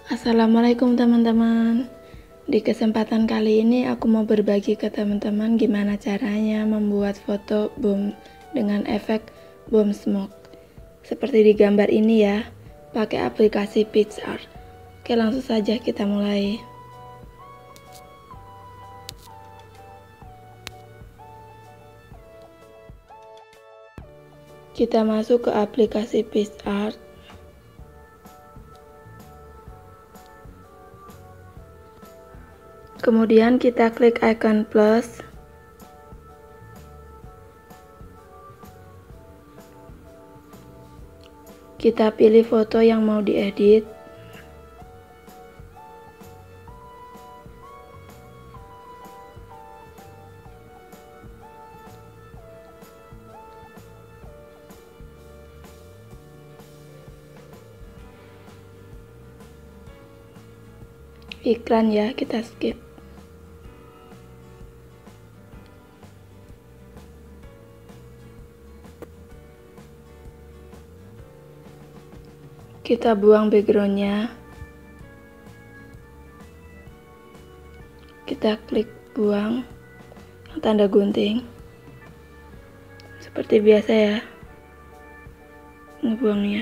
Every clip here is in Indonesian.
Assalamualaikum teman-teman. Di kesempatan kali ini aku mau berbagi ke teman-teman gimana caranya membuat foto bom dengan efek bom smoke. Seperti di gambar ini ya, pakai aplikasi PicsArt. Oke, langsung saja kita mulai. Kita masuk ke aplikasi PicsArt. Kemudian kita klik icon plus. Kita pilih foto yang mau diedit. Iklan ya, kita skip. Kita buang backgroundnya. Kita klik buang yang tanda gunting. Seperti biasa ya, ngebuangnya.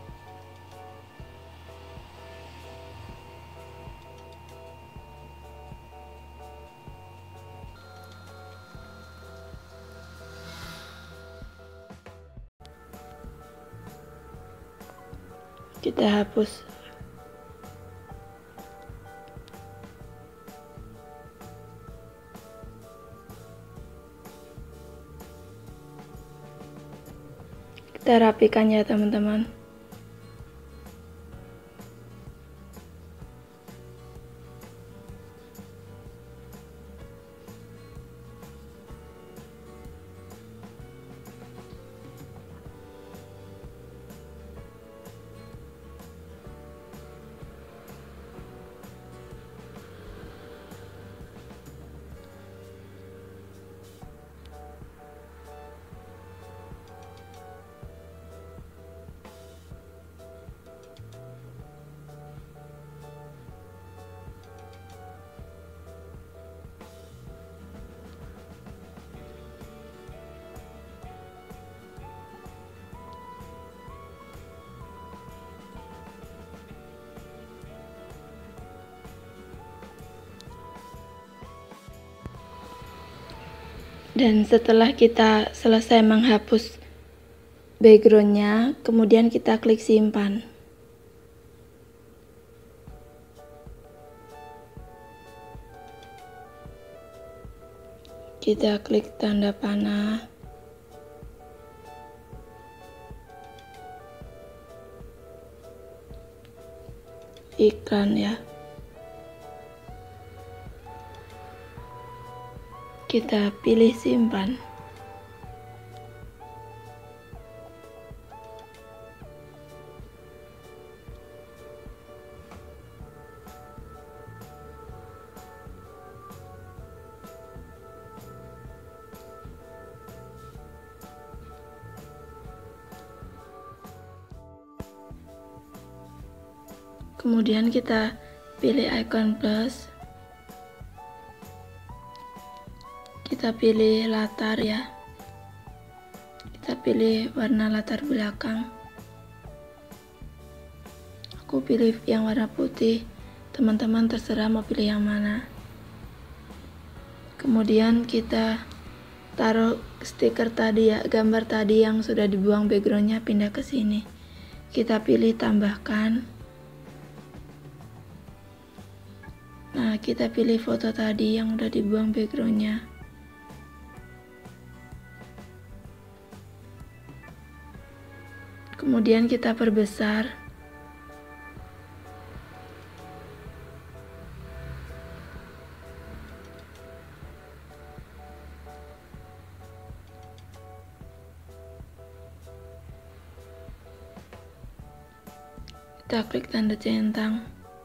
Kita hapus. Kita rapikan ya teman-teman. Dan setelah kita selesai menghapus backgroundnya, kemudian kita klik simpan. Kita klik tanda panah. Iklan ya. Kita pilih simpan. Kemudian kita pilih icon plus. Kita pilih latar ya. Kita pilih warna latar belakang. Aku pilih yang warna putih. Teman-teman terserah mau pilih yang mana. Kemudian kita taruh stiker tadi ya, gambar tadi yang sudah dibuang backgroundnya pindah ke sini. Kita pilih tambahkan. Nah, kita pilih foto tadi yang udah dibuang backgroundnya. Kemudian kita perbesar. Kita klik tanda centang.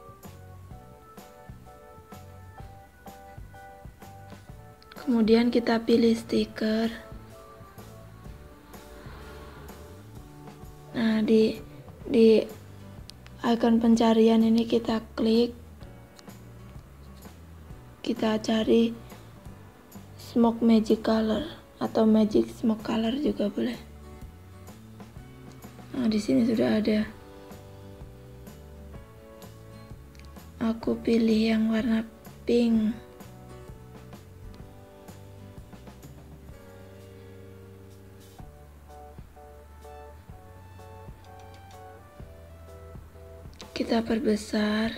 Kemudian kita pilih stiker. Nah, di icon pencarian ini kita klik, kita cari smoke magic color atau magic smoke color juga boleh. Nah, di sini sudah ada. Aku pilih yang warna pink. Kita perbesar.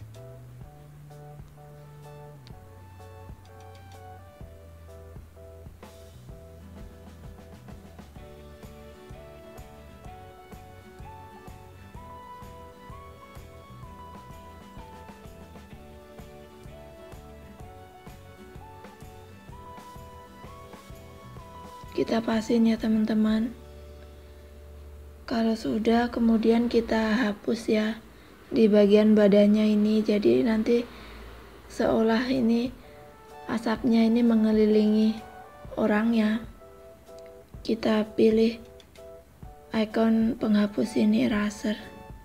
Kita pasin ya teman-teman. Kalau sudah, kemudian kita hapus ya di bagian badannya ini, jadi nanti seolah ini asapnya ini mengelilingi orangnya. Kita pilih icon penghapus ini, eraser.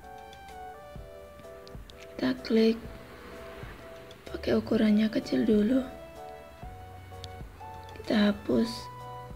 Kita klik, pakai ukurannya kecil dulu. Kita hapus.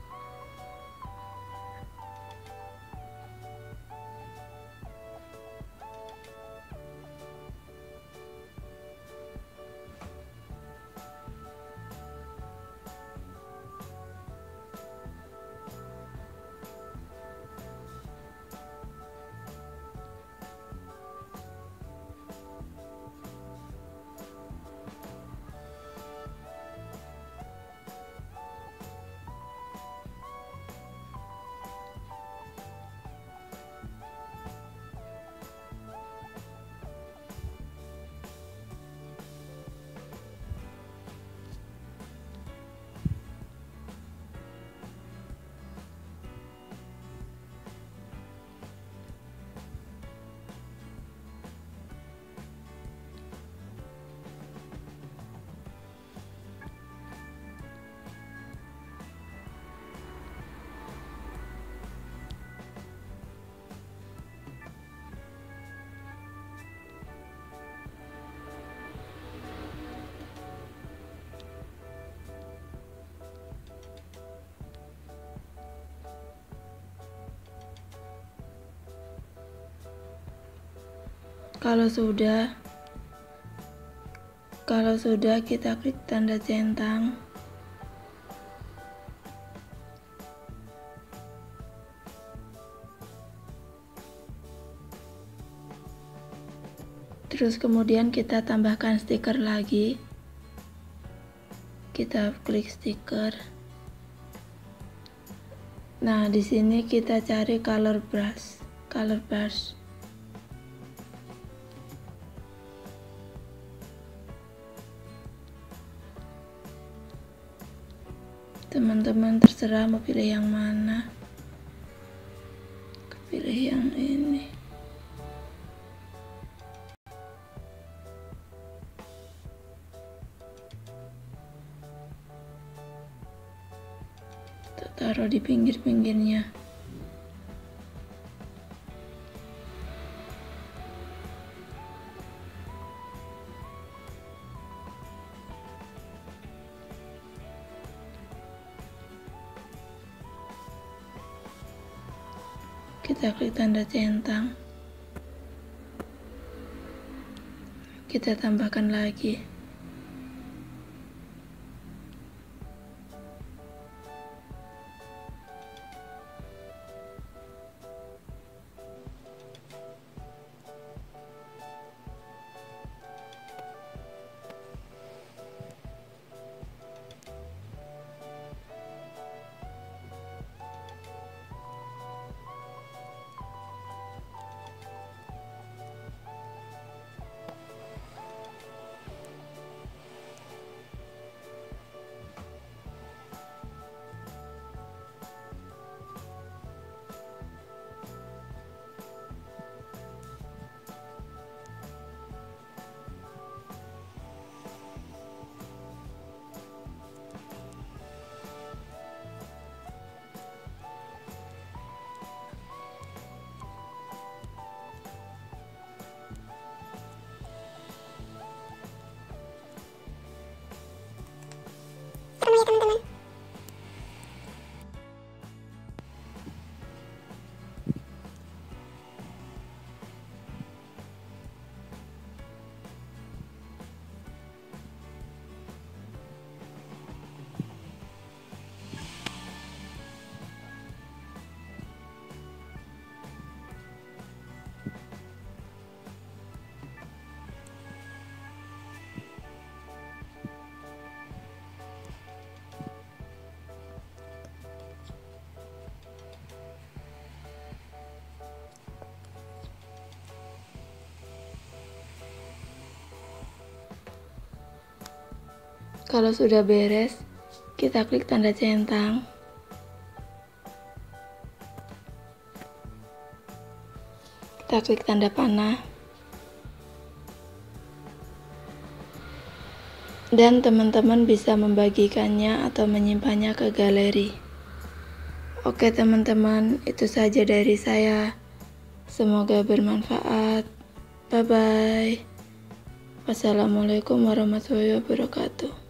Kalau sudah kita klik tanda centang. Terus kemudian kita tambahkan stiker lagi. Kita klik stiker. Nah, di sini kita cari color brush. Teman-teman terserah mau pilih yang mana. Pilih yang ini. Kita taruh di pinggir-pinggirnya. Kita klik tanda centang. Kita tambahkan lagi. Kalau sudah beres, kita klik tanda centang. Kita klik tanda panah. Dan teman-teman bisa membagikannya atau menyimpannya ke galeri. Oke teman-teman, itu saja dari saya. Semoga bermanfaat. Bye-bye. Wassalamualaikum warahmatullahi wabarakatuh.